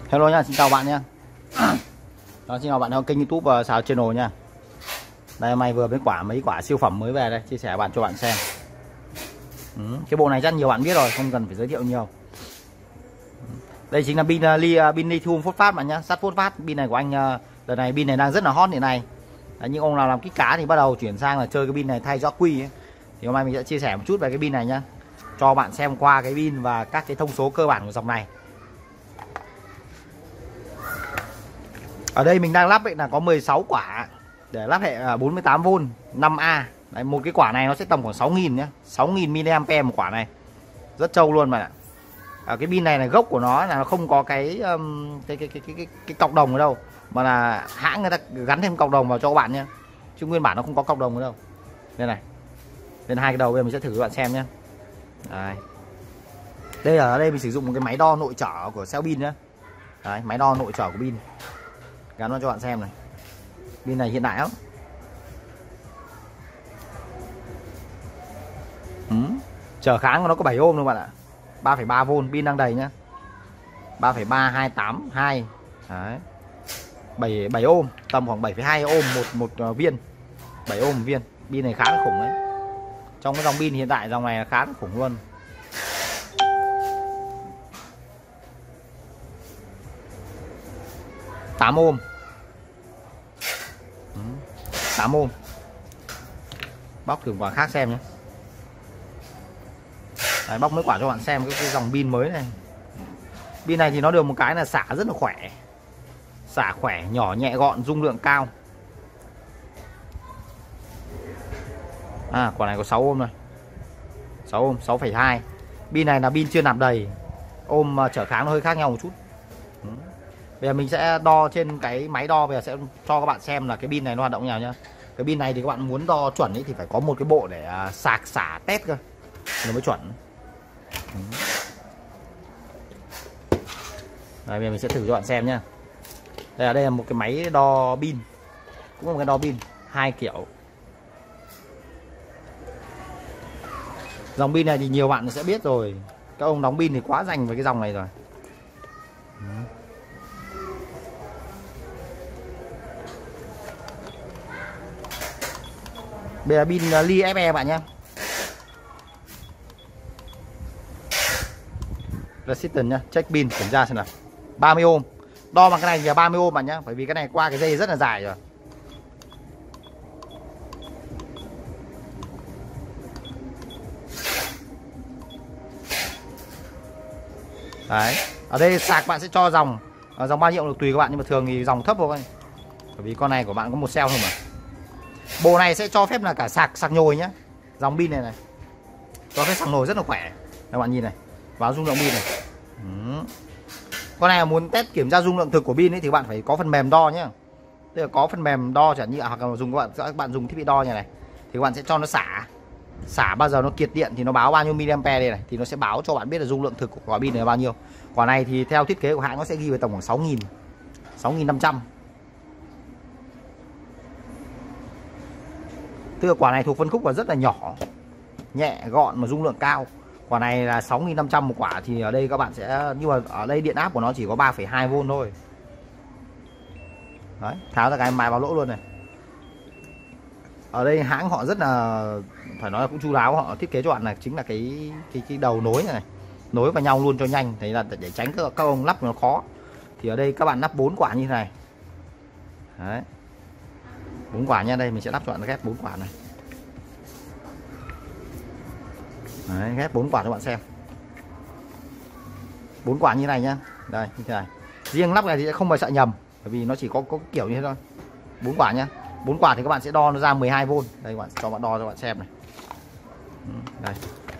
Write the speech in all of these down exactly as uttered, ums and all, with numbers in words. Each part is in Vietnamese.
Hello nha, xin chào bạn nha. Đó, xin chào bạn theo kênh YouTube uh, Sào Channel nha. Đây hôm nay vừa mới quả mấy quả siêu phẩm mới về đây, chia sẻ bạn cho bạn xem. Ừ, cái bộ này chắc nhiều bạn biết rồi, không cần phải giới thiệu nhiều. Đây chính là pin uh, li uh, pin lithium phốt phát bạn nhá, sắt phốt phát. Pin này của anh uh, đợt này pin này đang rất là hot hiện nay. Đấy, những ông nào làm kích cá thì bắt đầu chuyển sang là chơi cái pin này thay cho quy ấy. Thì hôm nay mình sẽ chia sẻ một chút về cái pin này nhá, cho bạn xem qua cái pin và các cái thông số cơ bản của dòng này. Ở đây mình đang lắp ấy là có mười sáu quả để lắp hệ bốn mươi tám vôn năm A. Đấy, một cái quả này nó sẽ tầm khoảng sáu nghìn nhá, sáu nghìn mi-li-am-pe một quả này. Rất trâu luôn mà. À, cái pin này là gốc của nó là nó không có cái um, cái, cái, cái, cái, cái, cái cọc đồng ở đâu, mà là hãng người ta gắn thêm cọc đồng vào cho các bạn nhé, chứ nguyên bản nó không có cọc đồng ở đâu. Đây này, đây là hai cái đầu, bây giờ mình sẽ thử cho bạn xem nhé. Đây, đây ở đây mình sử dụng một cái máy đo nội trở của cell pin nhé. Đấy, máy đo nội trở của pin gắn vào cho bạn xem này. Pin này hiện đại lắm. Ừ. Trở kháng của nó có bảy ôm luôn bạn ạ. ba phẩy ba vôn, pin đang đầy nhá. ba phẩy ba hai tám hai. Đấy. bảy bảy ôm, tầm khoảng bảy phẩy hai ôm một một viên. bảy ôm một viên. Pin này khá là khủng đấy. Trong cái dòng pin hiện tại dòng này là khá là khủng luôn. tám ôm. tám ôm. Bóc thử quả khác xem nhé. Đấy, bóc mấy quả cho bạn xem cái, cái dòng pin mới này. Pin này thì nó được một cái là xả rất là khỏe. Xả khỏe, nhỏ nhẹ gọn, dung lượng cao. À, quả này có sáu ôm rồi. sáu ôm, sáu phẩy hai. Pin này là pin chưa nạp đầy. Ôm trở kháng nó hơi khác nhau một chút. Ừ. Bây giờ mình sẽ đo trên cái máy đo, bây giờ sẽ cho các bạn xem là cái pin này nó hoạt động như nào nhá. Cái pin này thì các bạn muốn đo chuẩn ấy thì phải có một cái bộ để uh, sạc xả test cơ, nó mới chuẩn. Ừ. Đây, bây giờ mình sẽ thử cho bạn xem nhá. Đây là đây là một cái máy đo pin, cũng là một cái đo pin hai kiểu. Dòng pin này thì nhiều bạn sẽ biết rồi, các ông đóng pin thì quá dành với cái dòng này rồi. Ừ. Đây là pin li ép e bạn nhé. Resistance nhá, check pin kiểm tra xem nào. ba mươi ôm. Đo bằng cái này thì là ba mươi ôm bạn nhá, bởi vì cái này qua cái dây rất là dài rồi. Đấy, ở đây sạc bạn sẽ cho dòng dòng bao nhiêu được tùy các bạn, nhưng mà thường thì dòng thấp thôi. Bởi vì con này của bạn có một cell thôi mà. Bộ này sẽ cho phép là cả sạc sạc nhồi nhá. Dòng pin này này cho phép sạc nhồi rất là khỏe. Các bạn nhìn này, vào dung lượng pin này. Ừ. Con này muốn test kiểm tra dung lượng thực của pin ấy thì bạn phải có phần mềm đo nhá. Tức là có phần mềm đo chẳng như hoặc là dùng các bạn các bạn dùng thiết bị đo như này thì các bạn sẽ cho nó xả. Xả bao giờ nó kiệt điện thì nó báo bao nhiêu mi-li-am-pe đây này, thì nó sẽ báo cho bạn biết là dung lượng thực của quả pin này là bao nhiêu. Quả này thì theo thiết kế của hãng nó sẽ ghi về tầm khoảng sáu nghìn, sáu nghìn năm trăm. Tức là quả này thuộc phân khúc và rất là nhỏ, nhẹ gọn mà dung lượng cao. Quả này là sáu nghìn năm trăm một quả, thì ở đây các bạn sẽ, nhưng mà ở đây điện áp của nó chỉ có ba phẩy hai vôn thôi. Đấy, tháo ra cái mài vào lỗ luôn này. Ở đây hãng họ rất là, phải nói là cũng chu đáo, họ thiết kế cho bạn là chính là cái cái cái đầu nối này, này nối vào nhau luôn cho nhanh, thế là để tránh các, các ông lắp nó khó. Thì ở đây các bạn lắp bốn quả như thế này. Đấy, bốn quả nha. Đây mình sẽ lắp cho bạn ghép bốn quả này. Đấy, ghép bốn quả cho bạn xem. Bốn quả như này nhá. Đây, như thế này. Riêng lắp này thì sẽ không phải sợ nhầm, bởi vì nó chỉ có có kiểu như thế thôi. Bốn quả nhá. Bốn quả thì các bạn sẽ đo nó ra mười hai vôn. Đây các bạn cho bạn đo cho bạn xem này. Đây.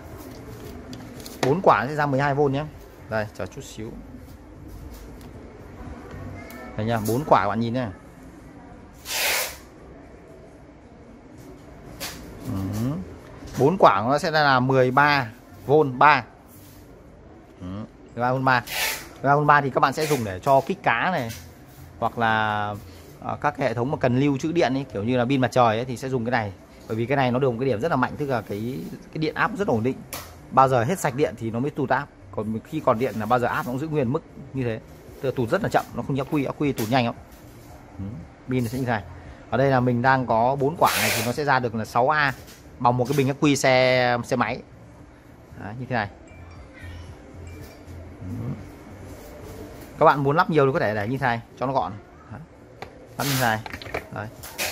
Bốn quả sẽ ra mười hai vôn nhé. Đây, chờ chút xíu. Đây nha, bốn quả các bạn nhìn nhá. bốn quả nó sẽ là mười ba vôn ba. mười ba vôn ba. mười ba vôn ba thì các bạn sẽ dùng để cho kích cá này, hoặc là uh, các cái hệ thống mà cần lưu trữ điện ấy, kiểu như là pin mặt trời ấy, thì sẽ dùng cái này. Bởi vì cái này nó được một cái điểm rất là mạnh, tức là cái cái điện áp rất ổn định. Bao giờ hết sạch điện thì nó mới tụt áp, còn khi còn điện là bao giờ áp nó cũng giữ nguyên mức như thế. Tức là tụt rất là chậm, nó không như ắc quy, ắc quy tụt nhanh lắm. Ừ. Pin sẽ như thế này. Ở đây là mình đang có bốn quả này thì nó sẽ ra được là sáu A bằng một cái bình ắc quy xe xe máy. Đấy, như thế này. Ừ. Các bạn muốn lắp nhiều thì có thể để như thế này cho nó gọn. Đấy. Lắp như thế này. Đấy.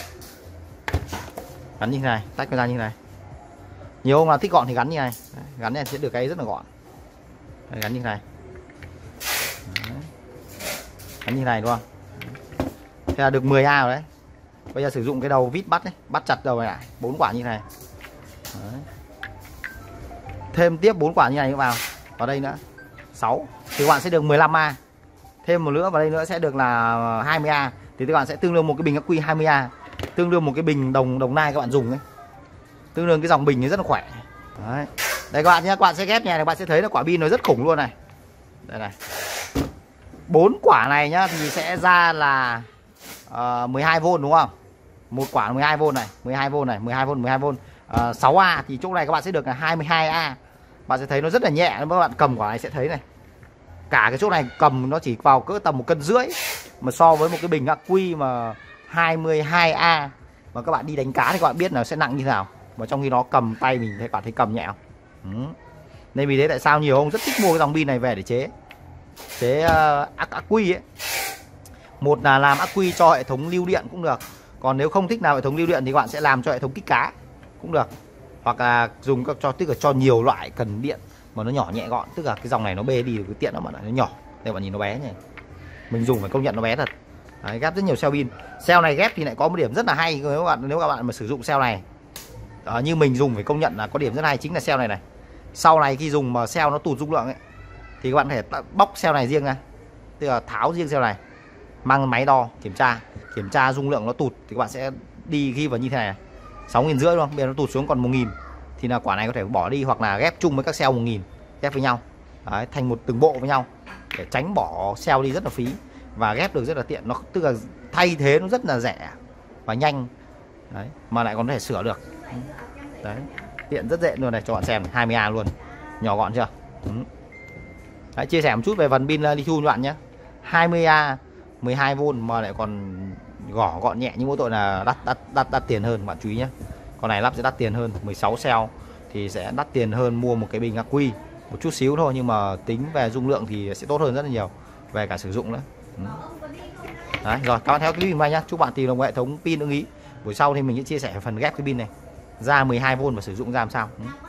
Gắn như thế này, tách ra như thế này. Nhiều ông là thích gọn thì gắn như này. Đấy. Gắn này sẽ được cái rất là gọn. Đấy, gắn như thế này. Đấy. Gắn như thế này đúng không? Thế là được mười A rồi đấy. Bây giờ sử dụng cái đầu vít bắt ấy, bắt chặt đầu này lại, bốn quả như thế này. Đấy. Thêm tiếp bốn quả như này vào. Vào đây nữa. sáu thì các bạn sẽ được mười lăm A. Thêm một nữa vào đây nữa sẽ được là hai mươi A. Thì các bạn sẽ tương đương một cái bình ắc quy hai mươi A. Tương đương một cái bình đồng đồng nai các bạn dùng ấy. Tương đương cái dòng bình ấy rất là khỏe. Đấy. Đây các bạn nhé, các bạn sẽ ghép nhà này, các bạn sẽ thấy là quả pin nó rất khủng luôn này. Đây này. Bốn quả này nhá thì sẽ ra là uh, mười hai vôn đúng không? Một quả mười hai vôn này, mười hai vôn này, mười hai vôn, mười hai vôn. Uh, sáu A thì chỗ này các bạn sẽ được là hai mươi hai A. Bạn sẽ thấy nó rất là nhẹ, các bạn cầm quả này sẽ thấy này. Cả cái chỗ này cầm nó chỉ vào cỡ tầm một cân rưỡi, mà so với một cái bình ắc quy mà hai mươi hai A mà các bạn đi đánh cá thì các bạn biết là sẽ nặng như thế nào. Mà trong khi đó cầm tay mình thấy bạn thấy cầm nhẹ không? Ừ. Nên vì thế tại sao nhiều ông rất thích mua cái dòng pin này về để chế chế uh, ắc, ắc quy ấy. Một là làm ắc quy cho hệ thống lưu điện cũng được. Còn nếu không thích làm hệ thống lưu điện thì các bạn sẽ làm cho hệ thống kích cá cũng được. Hoặc là dùng các cho tức là cho nhiều loại cần điện mà nó nhỏ nhẹ gọn, tức là cái dòng này nó bê đi cái tiện nó mà nó nhỏ. Đây bạn nhìn nó bé nhỉ. Mình dùng phải công nhận nó bé thật. Đấy, ghép rất nhiều cell pin. Cell này ghép thì lại có một điểm rất là hay nếu các bạn nếu các bạn mà sử dụng cell này. Đó, như mình dùng phải công nhận là có điểm rất hay chính là cell này này. Sau này khi dùng mà cell nó tụt dung lượng ấy thì các bạn có thể bóc cell này riêng ra. Tức là tháo riêng cell này, mang máy đo kiểm tra, kiểm tra dung lượng nó tụt thì các bạn sẽ đi ghi vào như thế này, này. sáu nghìn rưỡi đúng không? Bây giờ nó tụt xuống còn một nghìn thì là quả này có thể bỏ đi hoặc là ghép chung với các cell một nghìn, ghép với nhau. Đấy, thành một từng bộ với nhau để tránh bỏ cell đi rất là phí và ghép được rất là tiện. Nó tức là thay thế nó rất là rẻ và nhanh. Đấy, mà lại còn có thể sửa được. Đấy, tiện rất dễ luôn này, cho bạn xem hai mươi A luôn, nhỏ gọn chưa? Đấy, chia sẻ một chút về phần pin lithium cho bạn nhé. hai mươi A mười hai vôn mà lại còn gõ gọn nhẹ, nhưng mỗi tội là đắt đắt đắt đắt tiền hơn, bạn chú ý nhé. Con này lắp sẽ đắt tiền hơn, mười sáu cell thì sẽ đắt tiền hơn mua một cái bình ắc quy một chút xíu thôi, nhưng mà tính về dung lượng thì sẽ tốt hơn rất là nhiều về cả sử dụng nữa. Đấy, rồi các bạn theo clip mình nhá, chúc bạn tìm được một hệ thống pin ưng ý. Buổi sau thì mình sẽ chia sẻ phần ghép cái pin này ra mười hai vôn và sử dụng ra làm sao.